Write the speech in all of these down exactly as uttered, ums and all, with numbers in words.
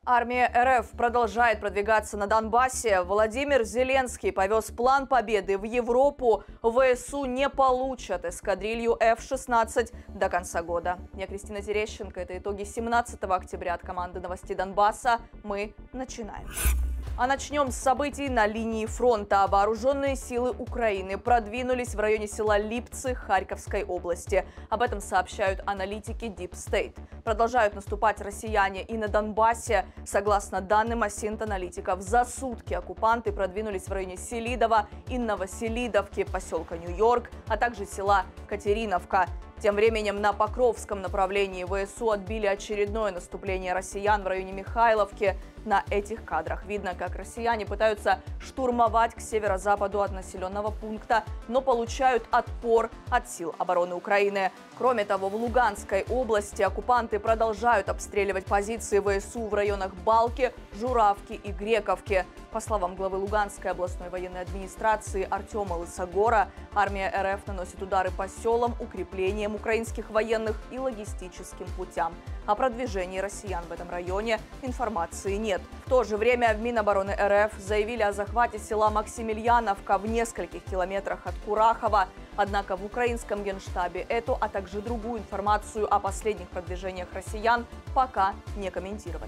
Армия эр эф продолжает продвигаться на Донбассе. Владимир Зеленский повез план победы в Европу. ВСУ не получат эскадрилью эф шестнадцать до конца года. Я Кристина Терещенко. Это итоги семнадцатого октября от команды новостей Донбасса. Мы начинаем. А начнем с событий на линии фронта. Вооруженные силы Украины продвинулись в районе села Липцы Харьковской области. Об этом сообщают аналитики Deep State. Продолжают наступать россияне и на Донбассе. Согласно данным осинт-аналитиков, за сутки оккупанты продвинулись в районе Селидова и Новоселидовки, поселка Нью-Йорк, а также села Катериновка. Тем временем на Покровском направлении ВСУ отбили очередное наступление россиян в районе Михайловки. На этих кадрах видно, как россияне пытаются штурмовать к северо-западу от населенного пункта, но получают отпор от сил обороны Украины. Кроме того, в Луганской области оккупанты продолжают обстреливать позиции ВСУ в районах Балки, Журавки и Грековки. По словам главы Луганской областной военной администрации Артема Лысогора, армия эр эф наносит удары по селам, укреплениям украинских военных и логистическим путям. О продвижении россиян в этом районе информации нет. В то же время в Минобороны эр эф заявили о захвате села Максимильяновка в нескольких километрах от Курахова. Однако в украинском генштабе эту, а также другую информацию о последних продвижениях россиян пока не комментировали.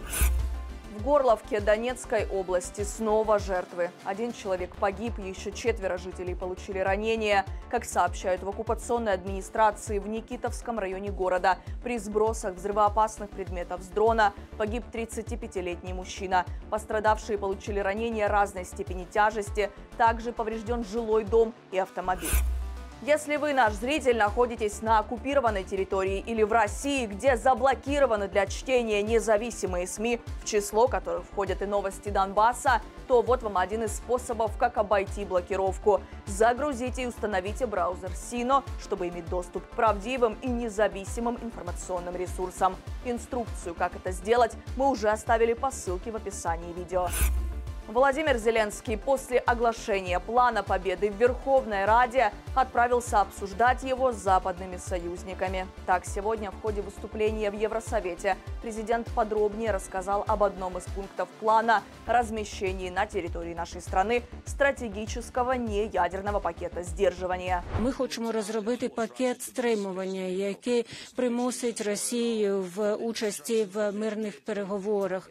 В Горловке Донецкой области снова жертвы. Один человек погиб, еще четверо жителей получили ранения. Как сообщают в оккупационной администрации, в Никитовском районе города при сбросах взрывоопасных предметов с дрона погиб тридцатипятилетний мужчина. Пострадавшие получили ранения разной степени тяжести. Также поврежден жилой дом и автомобиль. Если вы, наш зритель, находитесь на оккупированной территории или в России, где заблокированы для чтения независимые СМИ, в число которых входят и новости Донбасса, то вот вам один из способов, как обойти блокировку. Загрузите и установите браузер Sino, чтобы иметь доступ к правдивым и независимым информационным ресурсам. Инструкцию, как это сделать, мы уже оставили по ссылке в описании видео. Владимир Зеленский после оглашения плана победы в Верховной Раде отправился обсуждать его с западными союзниками. Так, сегодня в ходе выступления в Евросовете президент подробнее рассказал об одном из пунктов плана размещении на территории нашей страны стратегического неядерного пакета сдерживания. Мы хотим разработать пакет стримування, який примусить Росію в участі в мирних переговорах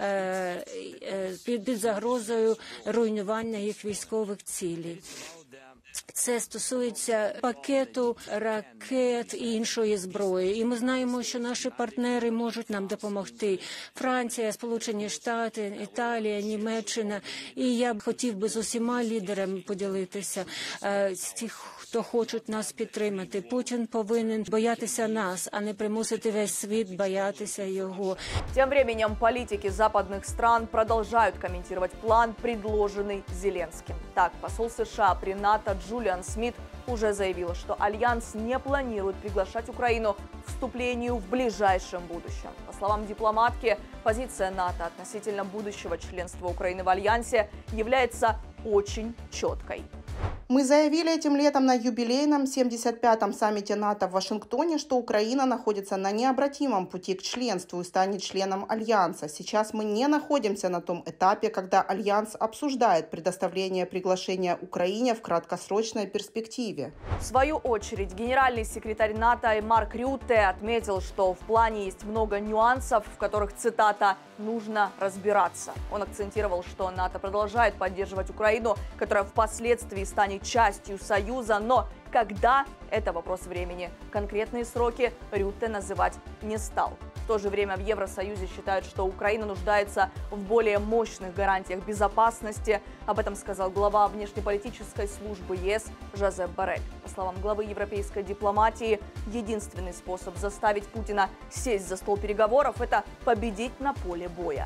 під загрозою руйнування їх військових цілей. Це стосується пакету ракет і іншої зброї. І ми знаємо, що наші партнери можуть нам допомогти. Франція, Сполучені Штати, Італія, Німеччина. І я б хотів би з усіма лідерами поділитися, з тих, хто хочуть нас підтримати. Путін повинен боятися нас, а не примусити весь світ боятися його. Тем временем политики западных стран продолжают комментировать план, предложенный Зеленским. Так, посол США при НАТО Джулиан Смит уже заявил, что Альянс не планирует приглашать Украину к вступлению в ближайшем будущем. По словам дипломатки, позиция НАТО относительно будущего членства Украины в Альянсе является очень четкой. Мы заявили этим летом на юбилейном семьдесят пятом саммите НАТО в Вашингтоне, что Украина находится на необратимом пути к членству и станет членом Альянса. Сейчас мы не находимся на том этапе, когда Альянс обсуждает предоставление приглашения Украине в краткосрочной перспективе. В свою очередь, генеральный секретарь НАТО Марк Рютте отметил, что в плане есть много нюансов, в которых, цитата, «нужно разбираться». Он акцентировал, что НАТО продолжает поддерживать Украину, которая впоследствии станет частью Союза, но когда – это вопрос времени. Конкретные сроки Рютте называть не стал. В то же время в Евросоюзе считают, что Украина нуждается в более мощных гарантиях безопасности. Об этом сказал глава внешнеполитической службы ЕС Жозеп Боррель. По словам главы европейской дипломатии, единственный способ заставить Путина сесть за стол переговоров – это победить на поле боя.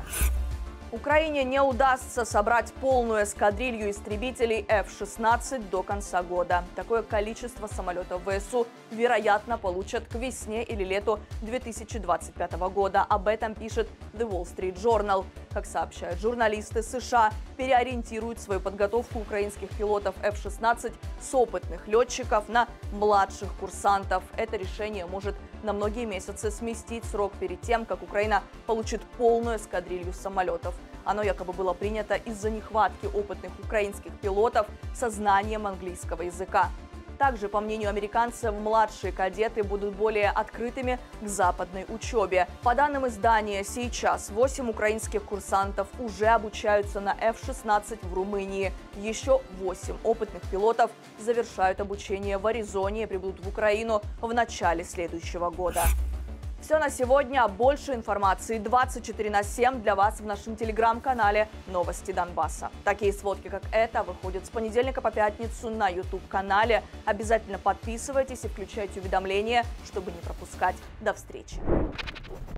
Украине не удастся собрать полную эскадрилью истребителей эф шестнадцать до конца года. Такое количество самолетов ВСУ, вероятно, получат к весне или лету две тысячи двадцать пятого года. Об этом пишет The Wall Street Journal. Как сообщают журналисты, США переориентируют свою подготовку украинских пилотов эф шестнадцать с опытных летчиков на младших курсантов. Это решение может на многие месяцы сместить срок перед тем, как Украина получит полную эскадрилью самолетов. Оно якобы было принято из-за нехватки опытных украинских пилотов со знанием английского языка. Также, по мнению американцев, младшие кадеты будут более открытыми к западной учебе. По данным издания, сейчас восемь украинских курсантов уже обучаются на эф шестнадцать в Румынии. Еще восемь опытных пилотов завершают обучение в Аризоне и прибудут в Украину в начале следующего года. Все на сегодня. Больше информации двадцать четыре на семь для вас в нашем телеграм-канале «Новости Донбасса». Такие сводки, как эта, выходят с понедельника по пятницу на ютуб-канале. Обязательно подписывайтесь и включайте уведомления, чтобы не пропускать. До встречи.